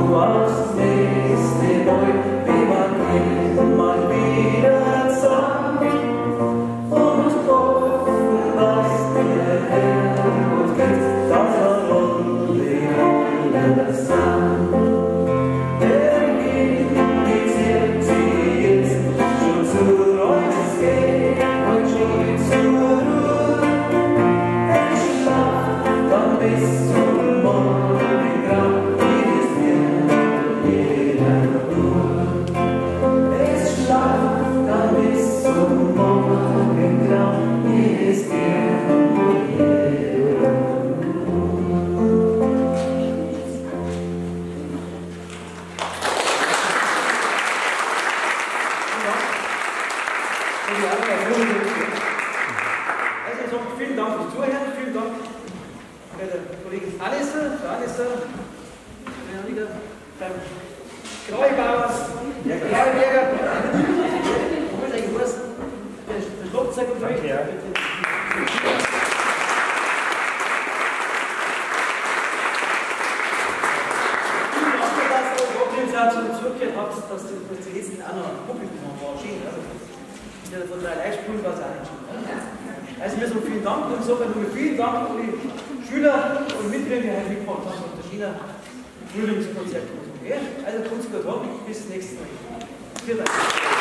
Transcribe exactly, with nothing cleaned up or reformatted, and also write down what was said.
Also vielen Dank fürs Zuhören, vielen Dank bei der Kollegin Alissa, Frau Alissa, beim Kreubauer, der Kreuberger, wo ist eigentlich was? Der Schlagzeug und Danke, ja. Zurückgehört habt, dass du zu lesen auch noch ein Publikum war, schön, also von drei Leihspulen war es auch nicht schön. Also wir sagen vielen Dank und so, vielen Dank an die Schüler und Mitglieder, die heute mitgemacht haben und der China Frühlingskonzert. Okay? Also, ganz gut haben, bis nächstes Mal. Vielen Dank.